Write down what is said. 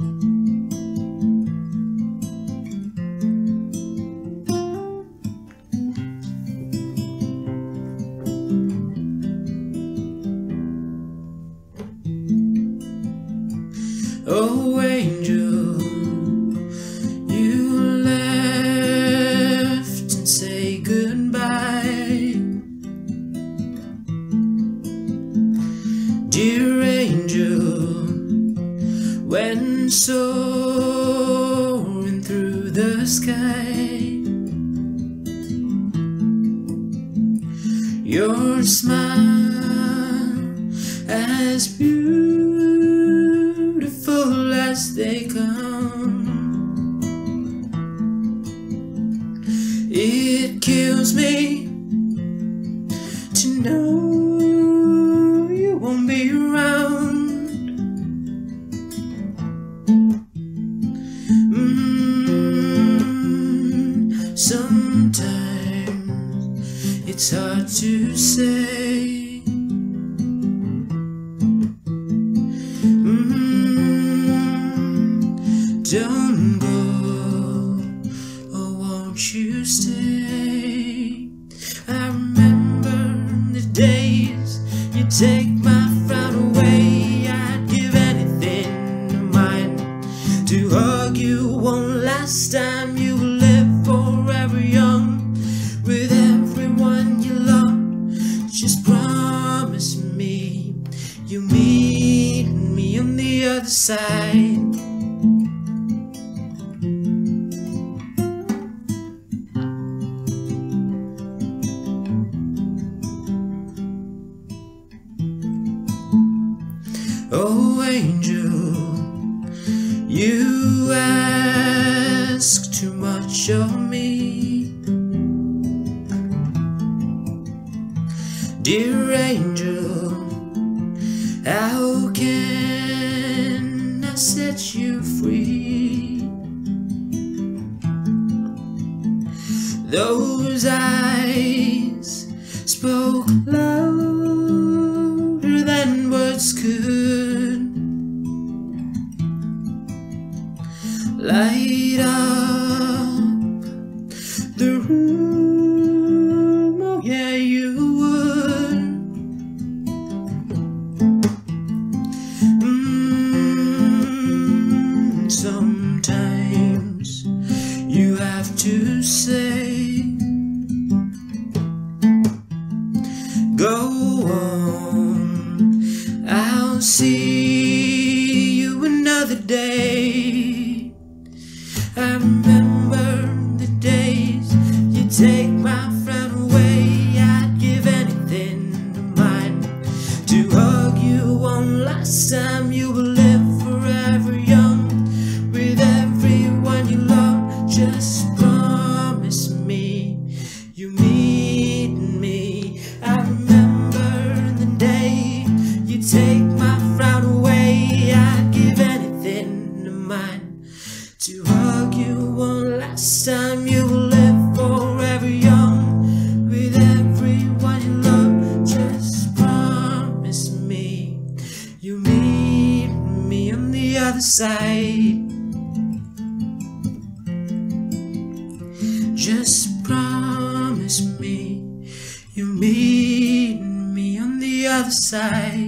Oh, angel, you left and say goodbye. Dear angel, when soaring through the sky, your smile as beautiful as they come. It kills me to know you won't be around. Sometimes it's hard to say. Don't go, or won't you stay? I remember the days you take my frown away. I'd give anything of mine to hug you one last time. You will live forever young with everyone you love. Just promise me you'll meet me on the other side. Oh, angel, you ask too much of me. Dear angel, how can I set you free? Those eyes spoke louder than words could. Light up the room, oh yeah you would. Sometimes you have to say, go on, I'll see you another day. I remember the days you take my frown away. I'd give anything of mine to hug you one last time. You will live forever young with everyone you love. Just promise me you meet me. I remember the day you take my frown away. I'd give anything of mine to hug you one last time. You will live forever young with everyone you love. Just promise me you meet me on the other side. Just promise me you meet me on the other side.